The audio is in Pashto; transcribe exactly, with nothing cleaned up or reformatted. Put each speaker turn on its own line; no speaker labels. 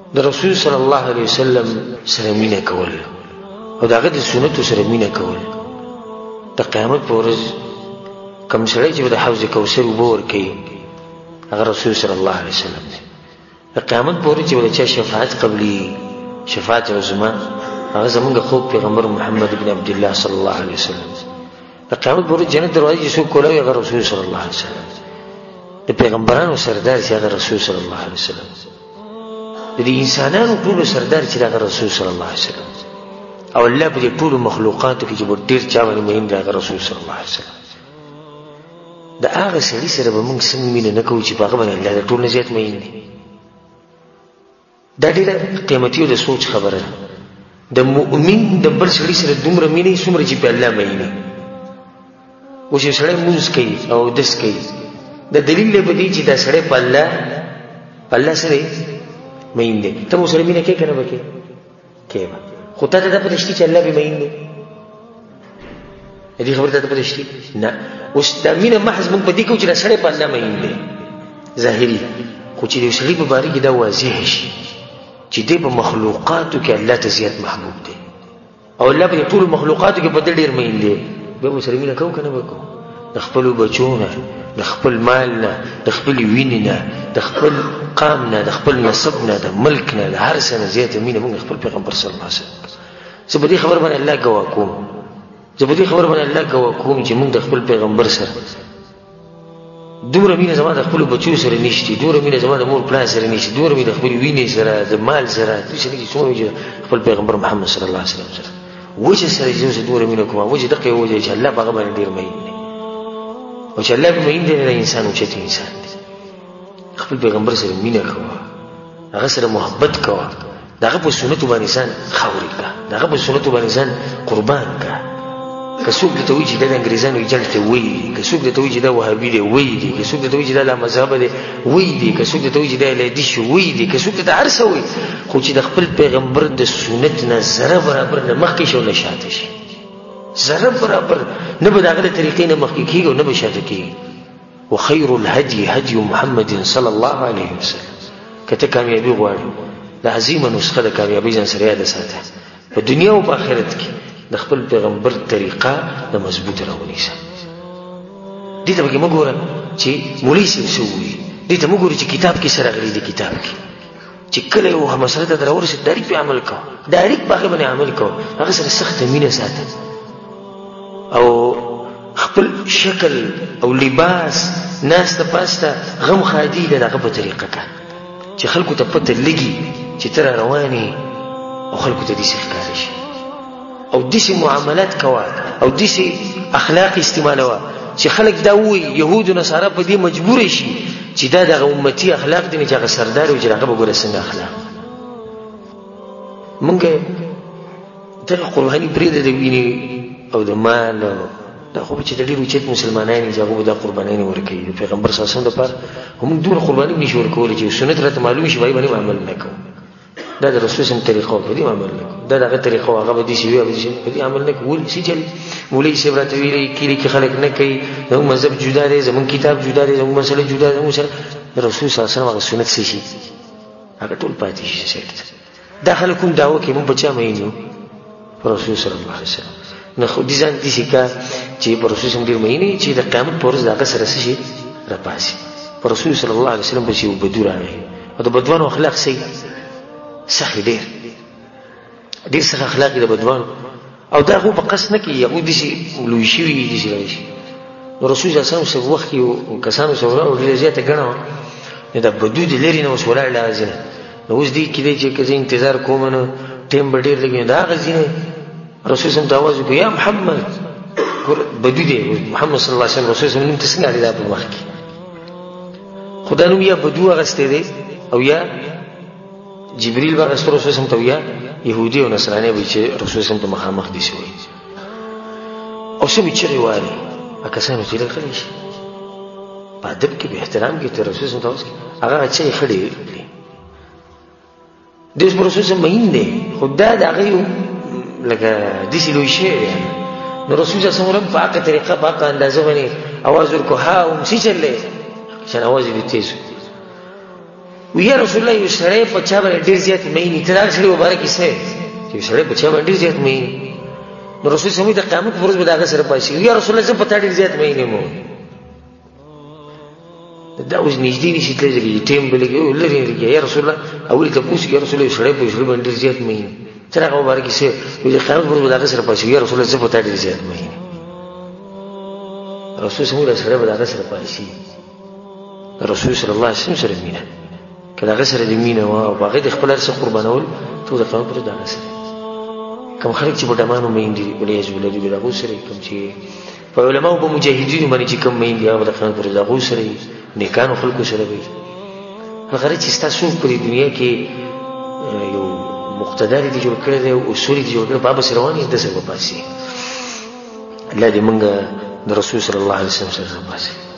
د رسول صلی الله علیه وسلم سره مینه کول او د هغه د سنتو سره مینه کول د قیامت په ورځ کوم سړی چې د حوض کوثر اوبه ورکوي هغه رسول صلی الله علیه وسلم دی. د قیامت په ورځ چې ول چا شفاعت قبلي شفاعت عظما هغه زمونږ خوب پیغمبر محمد ابن عبد الله صلی الله علیه وسلم. د قیامت په ورځ جنت دروازې چې څوک کولاوي هغه رسول صلی الله علیه وسلم. د پیغمبرانو سردار چې هغه رسول صلی الله علیه وسلم. د انسانانو ټول سردار چې هغه رسول صلی الله علیه وسلم. او الله په ټول مخلوقاتو کې چې ډېر چا باندې مهم دی هغه رسول صلی الله علیه وسلم. د هغه سړي سره به موږ څنګه مینه نه کوو چې په هغه باندې الله د ټول نه زیات مین دی. دا ډېره قیمتي او د سوچ خبره ده. د مؤمن د بل سړي سره دومره مینه څومره چې په الله مین دی. اوس یو سړی مونځ کوي او اودس کوي د دلیل په دې چې دا سړی په الله په الله سره مین دی. ته مو سره مینه کوې که نه به کوې؟ کوې به. خو تا ته دا پته شته چې الله به مین دی؟ دې خبره ته پته شته؟ نه. اوس دا مینه محض موږ په دې کوو چې دا سړی په الله مین دی ظاهري. خو چې د یو سړي په باره کې دا واضح شي چې دی په مخلوقاتو کې الله ته زیات محبوب دی او الله په ټولو مخلوقاتو کې په دې ډېر مین دی، بیا به سره مینه کوو که نه به کوو؟ د خپلو بچو نه، د خپل مال نه، د خپلې وینې نه، د خپل قام نه، د خپل نسب نه، د ملک نه، د هر څه نه زیاته مینه موږ خپل پیغمبر صلی الله علیه وسلم. زه په دې خبره باندې الله ګواه کوم زه په دې خبره باندې الله ګواه کوم چې موږ د خپل پیغمبر سره دومره مینه زما د خپلو بچو سره نشته، دومره مینه زما د مور پلان سره نشته، دومره مینه د خپلې وینې سره، د مال سره، داسې نه چې څومره چې خپل پیغمبر محمد صلی الله علیه وسلم سره وجه سره چې زه دومره مینه کوم. وجه دغه وجه چې الله په هغه باندې ډېر مین دی او چې الله په مین دی د انسان اوچت انسان دی. خپل پیغمبر سره مینه کوه، هغه سره محبت کوه، د هغه په سنتو باندې ځان خاورې کړه، د هغه په سنتو باندې ځان قربان کړه. که څوک درته وایي چې دا د انګریزانو ایجنټ دی وایي دي، که څوک درته وایي چې دا وهابي دی وایي دي، که څوک درته وایي چې دا لامذهبه دی وایي دي، که څوک درته وایي چې دا اهلدي شي وایي دي، که څوک درته هر څه وایي، خو چې د خپل پیغمبر د سنت نه ذره برابر نه مخکې شي او نه شاته شي، ذره برابر نه به د هغه د طریقې نه مخکې کېږي او نه به شاته کېږي. وخیر الهدي هدي محمد صلی الله علیه وسلم. که ته کامیابي غواړې، د عظیمه نسخه د کامیابۍ ځان سره یاده ساته، په دنیا او په آخرت کې د خپل پیغمبر طریقه د مضبوط راونیسه. دې ته پکې مه ګوره چې مولوي صاحب څه وایي، دې ته مه ګوره چې کتاب کې څه راغلي دي. کتاب کې چې کله یو مسله ته راورسېد ډایرکټ پې عمل کوه، ډایرکټ په هغې باندې عمل کوه، هغه سره سخته مینه ساته او خپل شکل او لباس ناسته پاسته غم خادي د هغه په طریقه که چې خلکو ته پته لګي چې ته را روانې او خلکو ته داسې ښکاره شي او داسې معاملات کوه او داسې اخلاق استعمالوه چې خلک دا ووایي یهود و نصارا په دې مجبوره شي چې دا دغه امتي اخلاق دي چې هغه سردار وي چې هغه به ګوره څنګه اخلاق. مونږ دغه قرباني پرېږده د وینې او د مال، دا خو چې د ډېر اوچت مسلمانان دي چې هغه به دا قربانیانې ورکوي د پیغمبر صلی الله علیه وسلم دپاره. خو موږ دومره قرباني هم نشي ورکولی چې سنت راته معلوم شي په هغې باندې عمل نه کوو. دا د رسول صلی طریقه په دې عمل نه کوو، دا د هغه طریقه هغه به داسې وي او په دې عمل نه کوو. ولې څه چل مولوي صاحب راته ویلي کلي کې خلک نه کوي، زموږ مذهب جدا دی، زموږ کتاب جدا دی، زموږ مسله جدا ده، زموږ سره د رسول صلی الله علیه وسلم هغه سنت څه شي هغه ټول پاتې شي سیټ. دا خلک کوم دعوه کوي موږ په چا مین یو؟ په رسول صلی الله علیه وسلم. نه خو دې ځان داسې که چې په رسول صلی ډېر مین چې د قیامت په ورځ د هغه سره څه شي راپاسي. په رسول صلی الله علیه وسلم پسې یو بدو راغی او د بدوانو اخلاق څه سخي ډېر ډېر سخت اخلاق دي د بدوانو او دا خو په قصد نه کوي، هغوی داسې لوی شوي دي داسې راشي. نو رسول صلی الله علیه وسلم وخت کې کسانو سره ولاړ ډېره زیاته ګڼه وه، نو دا بدو د لرې نه اوس ولاړ له هغه ځای نه. نو اوس دې کېدی چې که زه انتظار کوم نو ټایم به ډېر لګي، د هغه ځای نه رسول صلی الله علیه وسلم ته آواز وکړو یا محمد. بدو دی محمد صلی الله علیه وسلم، رسول صلی الله علیه وسلم نوم ته څنګه اړې دا په وخت کې خو دا نوم یا بدو اخیستی دی او یا جبریل به اخیستو رسول صلی الله علیه وسلم ته، یا یهودي او نصراني به چې رسول صلی الله علیه وسلم ته مخامخ داسې وایي او څه به چغې وهلې کسانو چې راغلی شي په ادب کې په احترام کې ته رسول صلی الله علیه وسلم هغه چغې خړې کړې. د اوس په رسول صلی الله علیه وسلم مهین دی خو دا د هغه یو لکه داسې لوی شی دی. نو رسول صلی الله علیه وسلم په هغه طریقه په هغه اندازه باندې اواز ورکړو ها هم څه چل دی شان اواز یې تیز ویا رسول الله یو سړی په چا باندې ډیر زیات مینې ته دا سړی مبارک یې چې سړی په چا باندې ډیر زیات مینې نو رسول سمې د قیامت پر ورځ به دا سره پاسي یا رسول الله زه په تا ډیر زیات مینې مو دا اوس نږدې نشي تللی ټیم بلګي لري لري یا رسول الله اول ته پوښتنه یا رسول الله سړی په سړی باندې ډیر زیات مینې تر هغه مبارک یې د قیامت پر ورځ به دا سره پاسي یا رسول الله زه په تا ډیر زیات مینې رسول سمې دا سړی به دا سره پاسي رسول صلی الله علیه وسلم سره مینه کله هغه سره د مینه او هغه د خپل سره قربانول ته د قیامت پر ورځ سره کوم خلک چې په ډمانو مېندي ولې جوړ لري دغه سره کوم چې په علماء په مجاهدینو باندې چې کوم مېندي هغه د قیامت پر ورځ هغه سره نیکانو خلکو سره وي هغه چې تاسو په دنیا کې یو مقتدر دي جوړ کړی دی او اصول دي جوړ کړی په بس رواني د څه په پاسي الله دې موږ د رسول صلی الله علیه وسلم سره پاسي